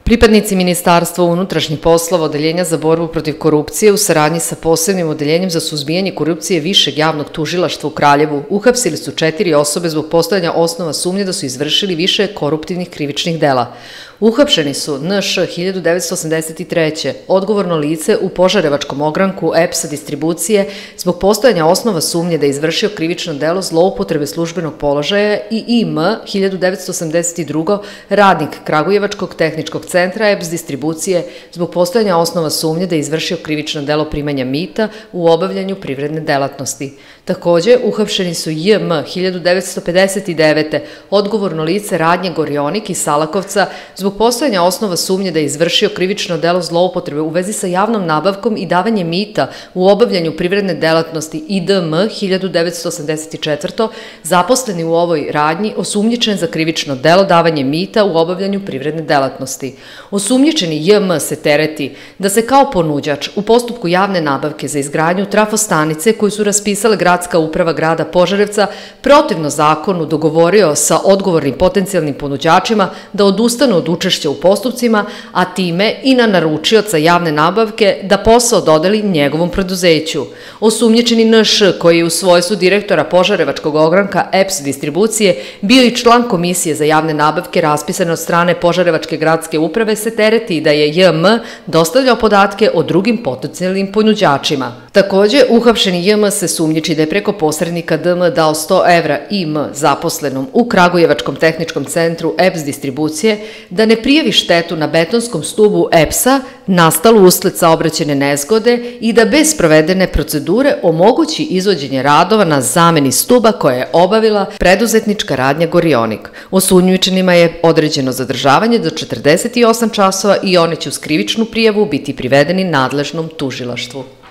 Pripadnici Ministarstva unutrašnjih poslova Odeljenja za borbu protiv korupcije u saradnji sa posebnim odeljenjem za suzbijanje korupcije Višeg javnog tužilaštva u Kraljevu uhapsili su 4 osobe zbog postojanja osnova sumnje da su izvršili više koruptivnih krivičnih dela. Uhapšeni su N.Š. 1983. odgovorno lice u Požarevačkom ogranku EPS-a distribucije zbog postojanja osnova sumnje da je izvršio krivično delo zloupotrebe službenog položaja i I.M. 1982. radnik Kragujevačkog tehničkog centra EPS distribucije zbog postojanja osnova sumnje da je izvršio krivično delo primanja mita u obavljanju privredne delatnosti. Takođe, uhapšeni su J.M. 1959. odgovorno lice radnje Gorionik iz Salakovca zbog postojanja osnova sumnje da je izvršio krivično delo zloupotrebe u vezi sa javnom nabavkom i davanjem mita u obavljanju privredne delatnosti i D.M. 1984. zaposleni u ovoj radnji osumnjičen za krivično delo davanje mita u obavljanju privredne delatnosti. Osumnjičeni J.M. se tereti da se kao ponuđač u postupku javne nabavke za izgradnju trafostanice koju su raspisale Gradska uprava grada Požarevca protivno zakonu dogovorio sa odgovornim potencijalnim ponuđačima da odustanu od učešća u postupcima, a time i na naručioca javne nabavke da posao dodeli njegovom preduzeću. Osumnjičeni N.Š. koji je u svojstvu direktora Požarevačkog ogranka EPS distribucije bio i član komisije za javne nabavke raspisane od strane Požarevačke gradske uprave se tereti da je J.M. dostavljao podatke o drugim potencijalnim ponuđačima. Takođe, uhapšeni J.M. se sumnjiči da je preko posrednika D.M. dao 100 evra I.M. zaposlenom u Kragujevačkom tehničkom centru EPS distribucije da ne prijavi štetu na betonskom stubu EPS-a nastalu usled saobraćajne nezgode i da bez sprovedene procedure omogući izvođenje radova na zameni stuba koje je obavila preduzetnička radnja Gorionik. Osumnjičenima je određeno zadržavanje do 48 časova i oni će uz krivičnu prijavu biti privedeni nadležnom tužilaštvu.